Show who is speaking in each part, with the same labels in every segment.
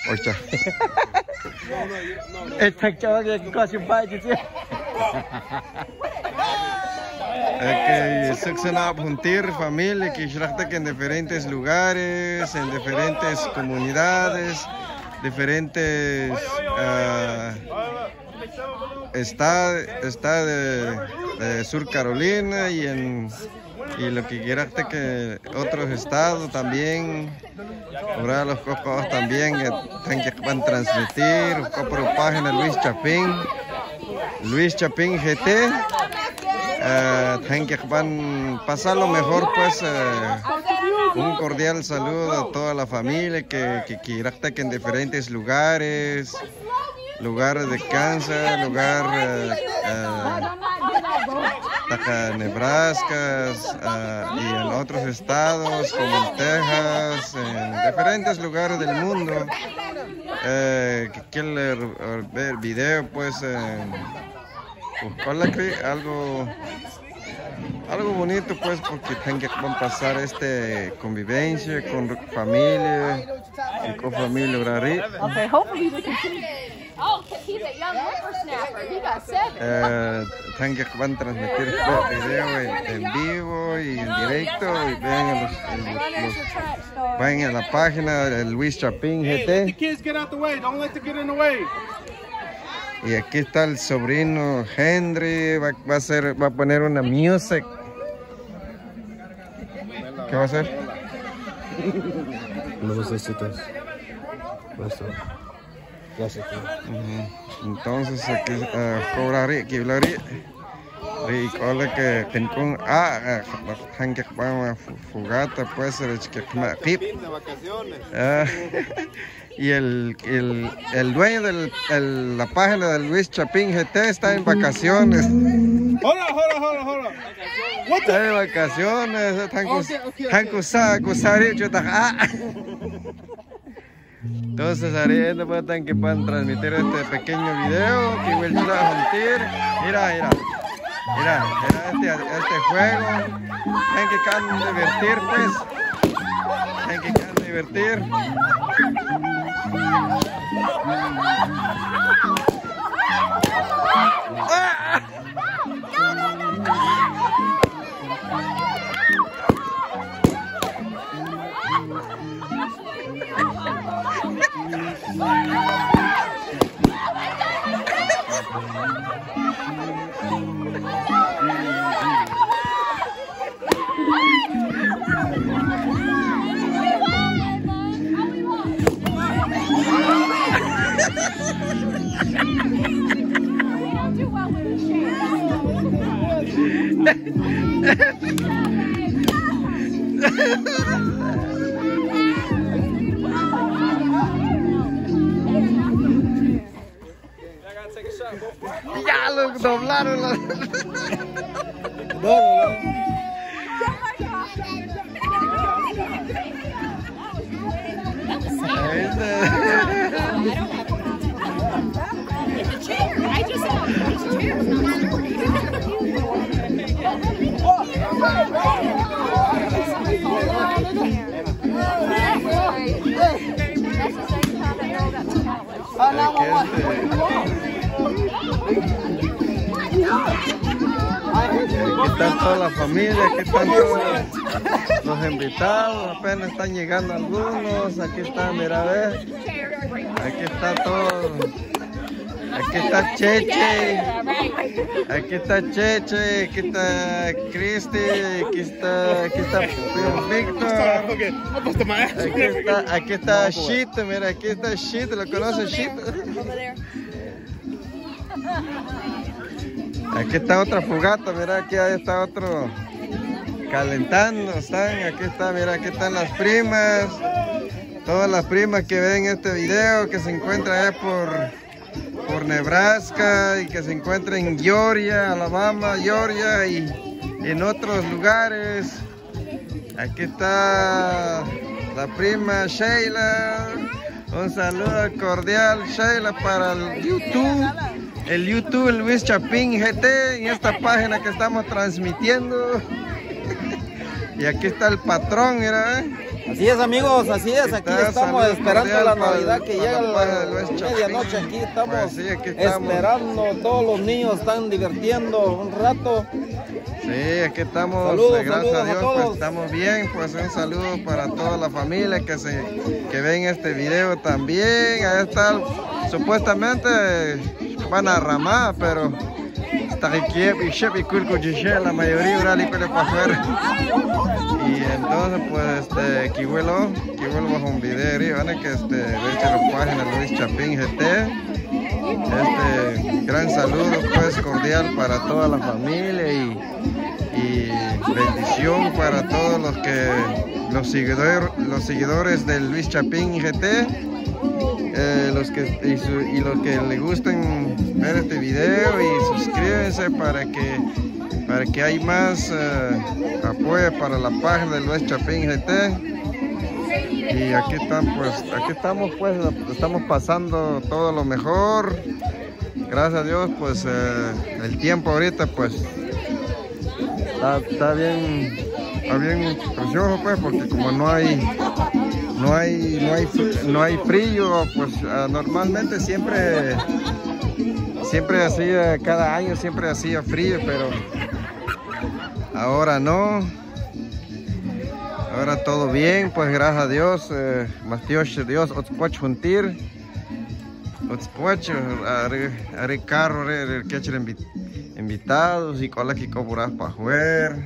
Speaker 1: Ocha. Esta chava que casi un país, tío. Que se van a juntar familia que que en diferentes lugares, en diferentes comunidades, diferentes estados de Sur Carolina y lo que quieras que otros estados también, ahora los cocos también que van a transmitir por página Luis Chapín GT. Que van a pasar lo mejor, pues un cordial saludo a toda la familia que quieras que en diferentes lugares de Kansas, Nebraska y en otros estados como Texas, en diferentes lugares del mundo que quieren ver video, pues buscarle algo bonito, pues, porque van a pasar convivencia con familia y con familia Grari.
Speaker 2: Okay, hopefully we can. Oh, he's a young whippersnapper. He got 7.
Speaker 1: Van a transmitir video en vivo y en directo y vayan a la página de Luis Chapín GT. Y aquí está el sobrino Henry, va a poner una music. ¿Qué va a hacer?
Speaker 3: Los éxitos. Eso. Gracias.
Speaker 1: Entonces aquí cobraría aquí hablaría. Recuerda que tengo fogata puede ser que y el dueño de la página de Luis Chapín GT está en vacaciones.
Speaker 4: Hold on.
Speaker 1: Está de vacaciones. Entonces, Ariel, pues, que puedan transmitir este pequeño video que voy a juntar. Mira este juego. Hay que divertir, pues. Hay que divertir. Ya lo doblaron los... Aquí están toda la familia, aquí están todos los invitados, apenas están llegando algunos, aquí está, mira, a ver, aquí está todo, aquí está Cheche, aquí está Cristi, aquí está Víctor, aquí está Shito, mira, aquí está Shito, ¿lo conoces Shito? Aquí está otra fogata, mira, aquí está otro calentando, están, aquí está, mira, aquí están las primas, todas las primas que ven este video, que se encuentran por Nebraska y que se encuentran en Georgia, Alabama, Georgia y en otros lugares. Aquí está la prima Sheila, un saludo cordial Sheila para el YouTube Luis Chapín GT, en esta página que estamos transmitiendo. Y aquí está el patrón, mira,
Speaker 3: Así es, amigos, así es. Aquí estamos esperando la Navidad que llega la medianoche. Aquí estamos,
Speaker 1: pues sí, aquí estamos
Speaker 3: esperando. Todos los niños están divirtiendo un rato.
Speaker 1: Sí, aquí estamos.
Speaker 3: Saludos,
Speaker 1: gracias a
Speaker 3: saludos
Speaker 1: Dios,
Speaker 3: a todos.
Speaker 1: pues estamos bien. Pues un saludo para toda la familia que ven este video también. Ahí está, supuestamente van a ramar, pero está aquí la mayoría para afuera. Y entonces pues que vuelvo bajo un video van a que veche la página Luis Chapín GT. Gran saludo pues cordial para toda la familia y bendición para todos los seguidores de Luis Chapín GT, los que les gusten ver este video, y suscríbanse para que hay más apoyo para la página de Luis Chapín GT. Y aquí estamos pues estamos pasando todo lo mejor, gracias a Dios. Pues el tiempo ahorita pues está bien precioso, pues, porque como no hay frío, pues normalmente siempre hacía, cada año siempre hacía frío, pero ahora no. Ahora todo bien, pues gracias a Dios. Dios, Otzpoch juntir. Otzpoch, haré carro, que echan invitados y cola que cobras para jugar.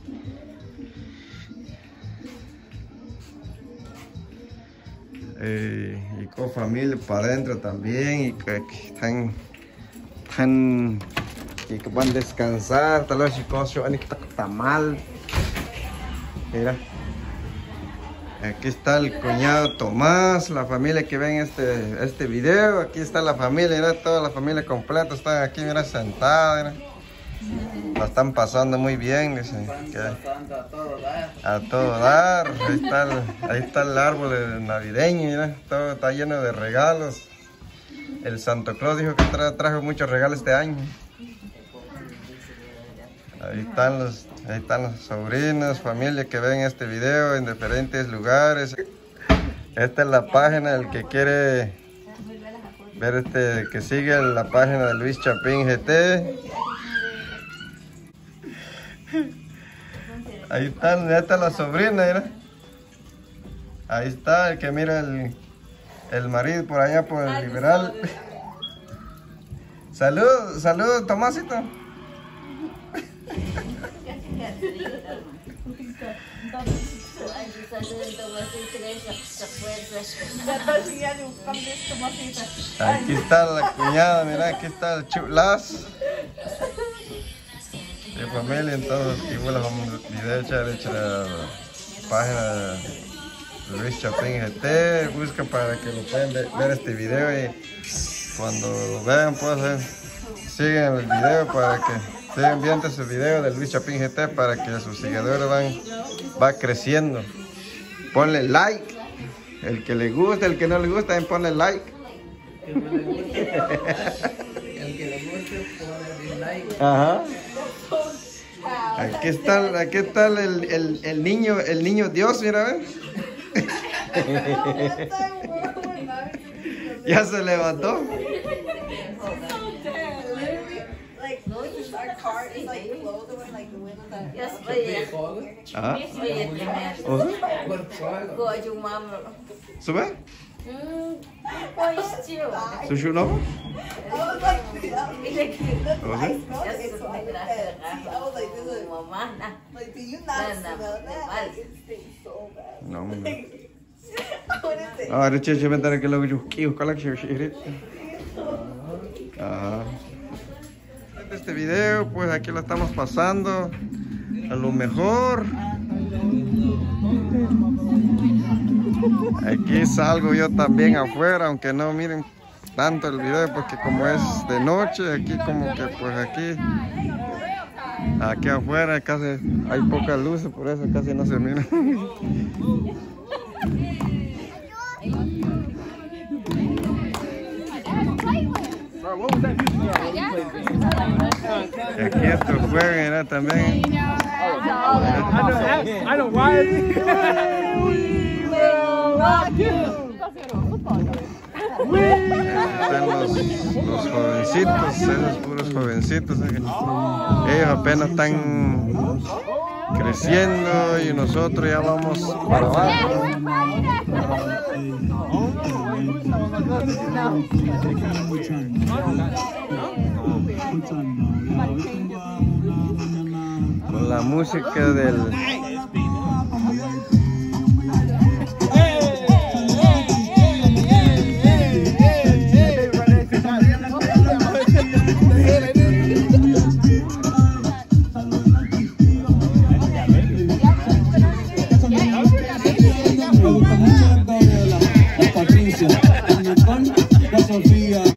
Speaker 1: Y con familia para adentro también, y que están que van a descansar. Tal vez chicos, yo está mal. Mira. Aquí está el cuñado Tomás, la familia que ven este video. Aquí está la familia, mira, toda la familia completa están aquí, mira, sentada, mira. La están pasando muy bien, dicen. A todo dar. Ahí está el árbol navideño, mira, todo está lleno de regalos. El Santo Claus dijo que trajo muchos regalos este año. Ahí están los sobrinos, familia que ven este video en diferentes lugares. Esta es la página, el que quiere ver que sigue la página de Luis Chapín GT. Ahí está la sobrina, mira. Ahí está el que mira el marido por allá por el liberal. Salud, Tomásito. Aquí está la cuñada, mira, aquí está el chuplas de familia. Entonces, igual vamos a la página de Luis Chapín GT. Busca para que lo puedan ver este video, y cuando lo vean pues sigan el video para que sigan viendo ese video de Luis Chapín GT, para que sus seguidores va creciendo. Ponle like, el que le gusta, el que no le gusta, también ponle like. El que le guste, ponle like. Ajá. Aquí está el niño Dios, mira, ¿ves? Ya se levantó. ¿Sube? ¿Sushi no? Este video, pues aquí lo estamos pasando a lo mejor. Aquí salgo yo también afuera, aunque no miren tanto el video porque como es de noche, aquí como que pues aquí afuera casi hay pocas luces, por eso casi no se mira. Aquí estos juegan, ¿no? También.
Speaker 4: I know why.
Speaker 1: Están los jovencitos, esos puros jovencitos. Ellos apenas están creciendo y nosotros ya vamos para abajo. Con la música del